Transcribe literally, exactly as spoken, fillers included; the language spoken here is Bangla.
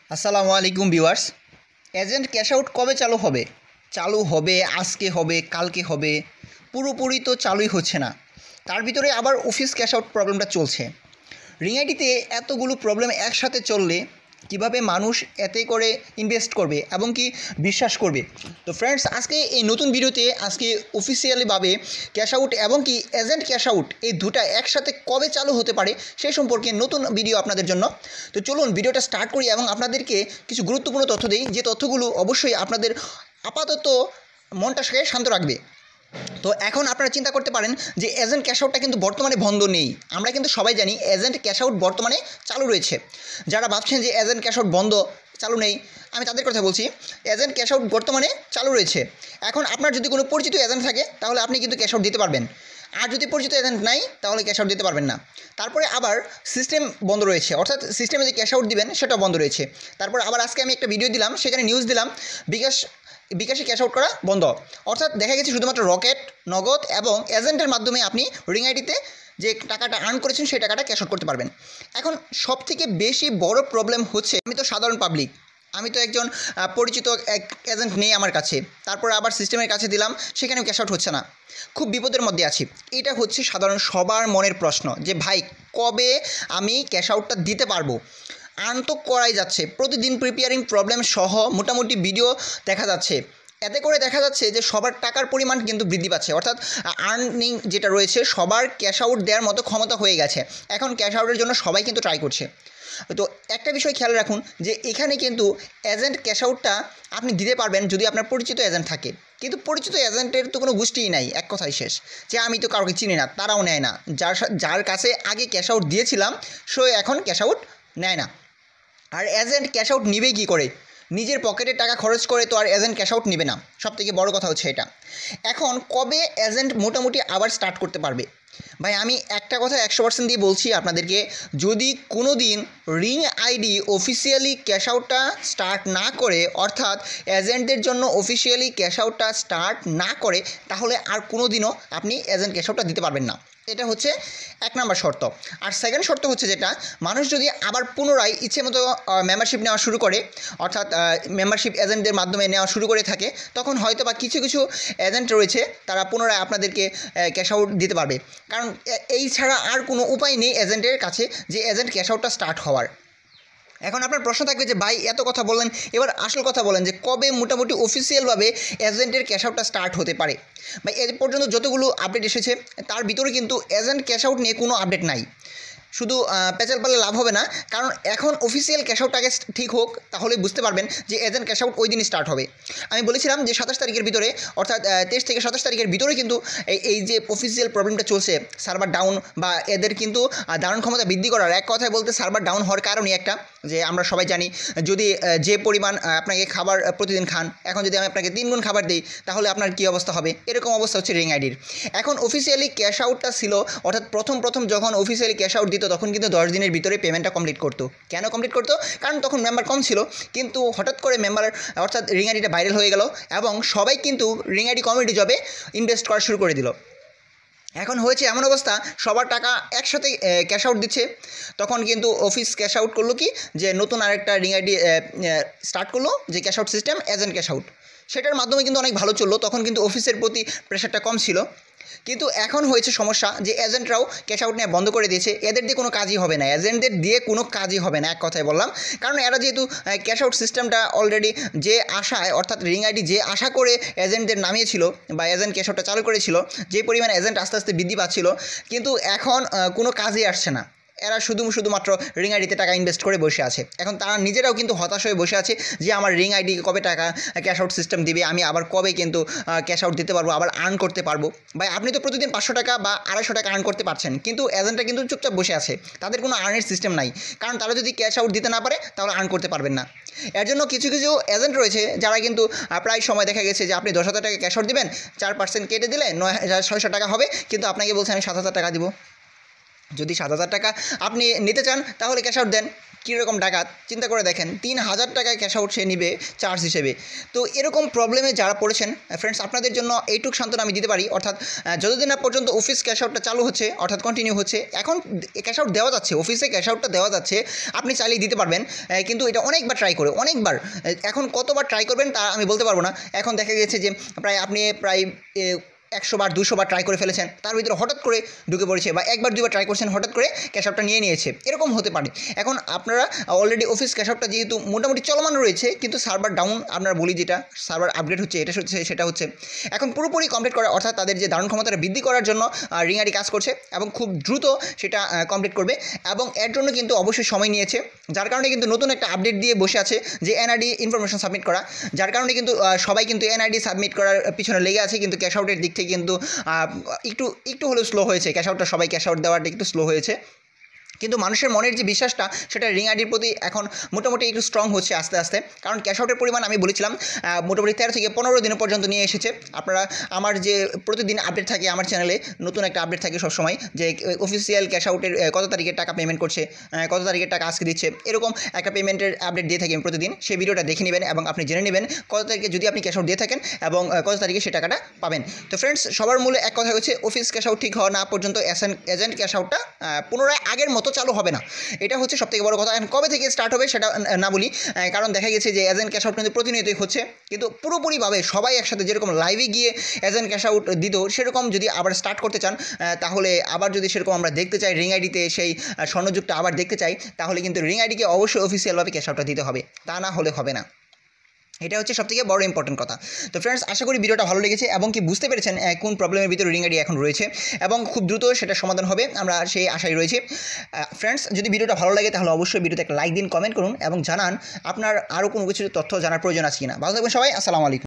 আসসালামু আলাইকুম ভিউয়ার্স। এজেন্ট ক্যাশ আউট কবে চালু হবে? চালু হবে, আজকে হবে, কালকে হবে, পুরোপুরি তো চালুই হচ্ছে না। তার ভিতরে আবার অফিস ক্যাশ আউট প্রবলেমটা চলছে। রিং আইডিতে এতগুলো প্রবলেম একসাথে চললে কিভাবে মানুষ এতে করে ইনভেস্ট করবে এবং কি বিশ্বাস করবে? তো ফ্রেন্ডস, আজকে এই নতুন ভিডিওতে আজকে অফিসিয়ালিভাবে ক্যাশ আউট এবং কি এজেন্ট ক্যাশ আউট এই দুটা একসাথে কবে চালু হতে পারে সেই সম্পর্কে নতুন ভিডিও আপনাদের জন্য। তো চলুন ভিডিওটা স্টার্ট করি এবং আপনাদেরকে কিছু গুরুত্বপূর্ণ তথ্য দিই, যে তথ্যগুলো অবশ্যই আপনাদের আপাতত মনটাকে শান্ত রাখবে। তো এখন আপনারা চিন্তা করতে পারেন যে এজেন্ট ক্যাশ আউটটা কিন্তু বর্তমানে বন্ধ নেই। আমরা কিন্তু সবাই জানি এজেন্ট ক্যাশ আউট বর্তমানে চালু রয়েছে। যারা ভাবছেন যে এজেন্ট ক্যাশ আউট বন্ধ, চালু নেই, আমি তাদের কথা বলছি। এজেন্ট ক্যাশ আউট বর্তমানে চালু রয়েছে। এখন আপনার যদি কোনো পরিচিত এজেন্ট থাকে তাহলে আপনি কিন্তু ক্যাশ আউট দিতে পারবেন, আর যদি পরিচিত এজেন্ট নাই তাহলে ক্যাশ আউট দিতে পারবেন না। তারপরে আবার সিস্টেম বন্ধ রয়েছে, অর্থাৎ সিস্টেমে যে ক্যাশ আউট দিবেন সেটাও বন্ধ রয়েছে। তারপর আবার আজকে আমি একটা ভিডিও দিলাম, সেখানে নিউজ দিলাম বিকাশ বিকাশে ক্যাশ আউট করা বন্ধ। অর্থাৎ দেখা গেছে শুধুমাত্র রকেট, নগদ এবং এজেন্টের মাধ্যমে আপনি রিং আইডিতে যে টাকাটা আর্ন করেছেন সেই টাকাটা ক্যাশ আউট করতে পারবেন। এখন সবথেকে বেশি বড় প্রবলেম হচ্ছে, আমি তো সাধারণ পাবলিক, আমি তো একজন পরিচিত এক এজেন্ট নেই আমার কাছে, তারপর আবার সিস্টেমের কাছে দিলাম, সেখানেও ক্যাশ আউট হচ্ছে না। খুব বিপদের মধ্যে আছি। এটা হচ্ছে সাধারণ সবার মনের প্রশ্ন যে ভাই কবে আমি ক্যাশ আউটটা দিতে পারবো? আর্ন তো করাই যাচ্ছে, প্রতিদিন প্রিপেয়ারিং প্রবলেম সহ মোটামুটি ভিডিও দেখা যাচ্ছে। এতে করে দেখা যাচ্ছে যে সবার টাকার পরিমাণ কিন্তু বৃদ্ধি পাচ্ছে, অর্থাৎ আর্নিং যেটা রয়েছে সবার ক্যাশ আউট দেওয়ার মতো ক্ষমতা হয়ে গেছে। এখন ক্যাশ আউটের জন্য সবাই কিন্তু ট্রাই করছে। তো একটা বিষয় খেয়াল রাখুন যে এখানে কিন্তু এজেন্ট ক্যাশ আউটটা আপনি দিতে পারবেন যদি আপনার পরিচিত এজেন্ট থাকে, কিন্তু পরিচিত এজেন্টের তো কোনো গোষ্ঠীই নাই, এক কথাই শেষ। যে আমি তো কাউকে চিনি না, তারাও নেয় না। যার যার কাছে আগে ক্যাশ আউট দিয়েছিলাম সে এখন ক্যাশ আউট নেয় না। আর এজেন্ট ক্যাশ আউট নিবে কী করে? নিজের পকেটের টাকা খরচ করে তো আর এজেন্ট ক্যাশ আউট নেবে না। সবথেকে বড় কথা হচ্ছে এটা। এখন কবে এজেন্ট মোটামুটি আবার স্টার্ট করতে পারবে? ভাই আমি একটা কথা একশো পার্সেন্ট দিয়ে বলছি আপনাদেরকে, যদি কোনো দিন রিং আইডি অফিসিয়ালি ক্যাশ আউটটা স্টার্ট না করে, অর্থাৎ এজেন্টদের জন্য অফিসিয়ালি ক্যাশ আউটটা স্টার্ট না করে, তাহলে আর কোনো দিনও আপনি এজেন্ট ক্যাশ আউটটা দিতে পারবেন না। এটা হচ্ছে এক নম্বর শর্ত। আর সেকেন্ড শর্ত হচ্ছে যেটা, মানুষ যদি আবার পুনরায় ইচ্ছে মতো মেম্বারশিপ নেওয়া শুরু করে, অর্থাৎ মেম্বারশিপ এজেন্টদের মাধ্যমে নেওয়া শুরু করে থাকে, তখন হয়তো বা কিছু কিছু এজেন্ট রয়েছে তারা পুনরায় আপনাদেরকে ক্যাশ আউট দিতে পারবে। কারণ এই ছাড়া আর কোনো উপায় নেই এজেন্টের কাছে যে এজেন্ট ক্যাশ আউটটা স্টার্ট হওয়ার। এখন আপনার প্রশ্ন থাকবে যে ভাই এত কথা বললেন, এবার আসল কথা বলেন যে কবে মোটামুটি অফিসিয়ালভাবে এজেন্টের ক্যাশ আউটটা স্টার্ট হতে পারে? ভাই এর পর্যন্ত যতগুলো আপডেট এসেছে তার ভিতরে কিন্তু এজেন্ট ক্যাশ আউট নিয়ে কোনো আপডেট নাই। শুধু পেঁচাল পারলে লাভ হবে না, কারণ এখন অফিসিয়াল ক্যাশ আউট আগে ঠিক হোক, তাহলে বুঝতে পারবেন যে এজেন্ট ক্যাশ আউট ওই দিনই স্টার্ট হবে। আমি বলেছিলাম যে সাতাশ তারিখের ভিতরে, অর্থাৎ তেইশ থেকে সাতাশ তারিখের ভিতরে কিন্তু এই যে অফিসিয়াল প্রবলেমটা চলছে, সার্ভার ডাউন বা এদের কিন্তু ধারণ ক্ষমতা বৃদ্ধি করার, এক কথায় বলতে সার্ভার ডাউন হওয়ার কারণই একটা, যে আমরা সবাই জানি যদি যে পরিমাণ আপনাকে খাবার প্রতিদিন খান, এখন যদি আমি আপনাকে তিন গুণ খাবার দিই তাহলে আপনার কী অবস্থা হবে? এরকম অবস্থা হচ্ছে রিং আইডির। এখন অফিসিয়ালি ক্যাশ আউটটা ছিল, অর্থাৎ প্রথম প্রথম যখন অফিসিয়ালি ক্যাশ আউট দিত তখন কিন্তু দশ দিনের ভিতরে পেমেন্টটা কমপ্লিট করতো। কেন কমপ্লিট করতো? কারণ তখন মেম্বার কম ছিল। কিন্তু হঠাৎ করে মেম্বার, অর্থাৎ রিং আইডিটা ভাইরাল হয়ে গেল এবং সবাই কিন্তু রিং আইডি কমিউনিটি জবে ইনভেস্ট করা শুরু করে দিল। এখন হয়েছে এমন অবস্থা, সবার টাকা একসাথে ক্যাশ আউট দিচ্ছে। তখন কিন্তু অফিস ক্যাশ আউট করলো কি, যে নতুন আরেকটা রিং আইডি স্টার্ট করলো, যে cash out system agent cash out. সেটার মাধ্যমে কিন্তু অনেক ভালো চললো, তখন কিন্তু অফিসের প্রতি প্রেশারটা কম ছিল। কিন্তু এখন হয়েছে সমস্যা যে এজেন্টরাও ক্যাশ আউট নেওয়া বন্ধ করে দিয়েছে। এদের দিয়ে কোনো কাজই হবে না, এজেন্টদের দিয়ে কোনো কাজই হবে না, এক কথায় বললাম। কারণ এরা যেহেতু ক্যাশ আউট সিস্টেমটা অলরেডি যে আশায়, অর্থাৎ রিং আইডি যে আশা করে এজেন্টদের নামিয়েছিল বা এজেন্ট ক্যাশ আউটটা চালু করেছিল, যে পরিমাণ এজেন্ট আস্তে আস্তে বৃদ্ধি পাচ্ছিল, কিন্তু এখন কোনো কাজই আসছে না। এরা শুধু শুধুমাত্র রিং আইডিতে টাকা ইনভেস্ট করে বসে আছে। এখন তারা নিজেরাও কিন্তু হতাশ হয়ে বসে আছে যে আমার রিং আইডি কবে টাকা ক্যাশ আউট সিস্টেম দিবে, আমি আবার কবে কিন্তু ক্যাশ আউট দিতে পারবো, আবার আর্ন করতে পারবো। ভাই আপনি তো প্রতিদিন পাঁচশো টাকা বা আড়াইশো টাকা আর্ন করতে পারছেন, কিন্তু এজেন্টরা কিন্তু চুপচাপ বসে আছে, তাদের কোনো আর্নের সিস্টেম নাই। কারণ তারা যদি ক্যাশ আউট দিতে না পারে তাহলে আর্ন করতে পারবেন না। এর জন্য কিছু কিছু এজেন্ট রয়েছে যারা কিন্তু প্রায় সময় দেখা গেছে যে আপনি দশ হাজার টাকা ক্যাশ আউট দিবেন, চার পার্সেন্ট কেটে দিলে নয় হাজার ছয়শো টাকা হবে, কিন্তু আপনাকে বলছে আমি সাত হাজার টাকা দিব। যদি সাত হাজার টাকা আপনি নিতে চান তাহলে ক্যাশ আউট দেন, কীরকম ডাকাত চিন্তা করে দেখেন, তিন হাজার টাকায় ক্যাশ আউট সে নিবে চার্জ হিসেবে। তো এরকম প্রবলেমে যারা পড়েছেন ফ্রেন্ডস, আপনাদের জন্য এইটুক সান্ত্বনা আমি দিতে পারি, অর্থাৎ যতদিন না পর্যন্ত অফিস ক্যাশ আউটটা চালু হচ্ছে, অর্থাৎ কন্টিনিউ হচ্ছে, এখন ক্যাশ আউট দেওয়া যাচ্ছে, অফিসে ক্যাশ আউটটা দেওয়া যাচ্ছে, আপনি চাইলেই দিতে পারবেন। কিন্তু এটা অনেকবার ট্রাই করে, অনেকবার, এখন কতবার ট্রাই করবেন তা আমি বলতে পারবো না। এখন দেখা গেছে যে প্রায় আপনি প্রায় একশো বার দুশো বার ট্রাই করে ফেলেছেন, তার ভিতরে হঠাৎ করে ঢুকে পড়েছে, বা একবার দুবার ট্রাই করছেন, হঠাৎ করে ক্যাশ আউটটা নিয়ে নিয়েছে, এরকম হতে পারে। এখন আপনারা অলরেডি অফিস ক্যাশ আউটটা যেহেতু মোটামুটি চলমান রয়েছে, কিন্তু সার্ভার ডাউন, আপনারা বলি যেটা সার্ভার আপগ্রেড হচ্ছে, এটা হচ্ছে সেটা হচ্ছে এখন পুরোপুরি কমপ্লিট করা, অর্থাৎ তাদের যে ধারণ ক্ষমতাটা বৃদ্ধি করার জন্য রিঙারি কাজ করছে এবং খুব দ্রুত সেটা কমপ্লিট করবে, এবং এর জন্য কিন্তু অবশ্যই সময় নিয়েছে, যার কারণে কিন্তু নতুন একটা আপডেট দিয়ে বসে আছে যে এনআইডি ইনফরমেশন সাবমিট করা, যার কারণে কিন্তু সবাই কিন্তু এনআইডি সাবমিট করার পিছনে লেগে আছে, কিন্তু ক্যাশ আউটের দিক থেকে কিন্তু একটু একটু হলেও স্লো হয়েছে, ক্যাশ আউটটা সবাই ক্যাশ আউট দেওয়াটা একটু স্লো হয়েছে। কিন্তু মানুষের মনের যে বিশ্বাসটা সেটা রিং আইডির প্রতি এখন মোটামুটি একটু স্ট্রং হচ্ছে আস্তে আস্তে, কারণ ক্যাশ আউটের পরিমাণ আমি বলেছিলাম মোটামুটি তেরো থেকে পনেরো দিন পর্যন্ত নিয়ে এসেছে। আপনারা আমার যে প্রতিদিন আপডেট থাকে আমার চ্যানেলে, নতুন একটা আপডেট থাকে সবসময়, যে অফিসিয়াল ক্যাশ আউটের কত তারিখের টাকা পেমেন্ট করছে, কত তারিখের টাকা আজকে দিচ্ছে, এরকম একটা পেমেন্টের আপডেট দিয়ে থাকি প্রতিদিন। সেই ভিডিওটা দেখে নেবেন এবং আপনি জেনে নেবেন কত তারিখে যদি আপনি ক্যাশ আউট দিয়ে থাকেন এবং কত তারিখে সে টাকাটা পাবেন। তো ফ্রেন্ডস, সবার মূলে এক কথা হচ্ছে, অফিস ক্যাশ আউট ঠিক হওয়া না পর্যন্ত এজেন্ট ক্যাশ আউটটা পুনরায় আগের মতো চালু হবে না, এটা হচ্ছে সবথেকে বড় কথা। এখন কবে থেকে স্টার্ট হবে সেটা না বলি, কারণ দেখা গেছে যে এজেন্ট ক্যাশ আউট কিন্তু প্রতিনিয়তই হচ্ছে, কিন্তু পুরোপুরিভাবে সবাই একসাথে যেরকম লাইভে গিয়ে এজেন্ট ক্যাশ আউট দিত, সেরকম যদি আবার স্টার্ট করতে চান, তাহলে আবার যদি সেরকম আমরা দেখতে চাই রিং আইডিতে সেই স্বর্ণযুগটা আবার দেখতে চাই, তাহলে কিন্তু রিং আইডিকে অবশ্যই অফিসিয়ালভাবে ক্যাশ আউটটা দিতে হবে, তা না হলে হবে না। এটা হচ্ছে সবথেকে বড় ইম্পর্টেন্ট কথা। তো ফ্রেন্ডস, আশা করি ভিডিওটা ভালো লেগেছে এবং কি বুঝতে পেরেছেন কোন প্রবলেমের ভিতরে রিং আইডি এখন রয়েছে, এবং খুব দ্রুত সেটা সমাধান হবে, আমরা সেই আশায় রয়েছি। ফ্রেন্ডস, যদি ভিডিওটা ভালো লাগে তাহলে অবশ্যই ভিডিওতে একটা লাইক দিন, কমেন্ট করুন এবং জানান আপনার আরও কোনো কিছু তথ্য জানার প্রয়োজন আছে কিনা। ভালো থাকবেন সবাই, আসসালামু আলাইকুম।